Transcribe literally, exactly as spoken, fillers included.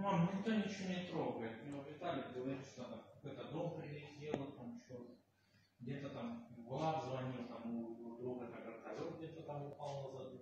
мам, никто ничего не трогает. Мне Виталий говорит, что там какой-то дом прилетело, там что где-то там Влад звонил, там у друга на вертолет где-то там упал на задницу.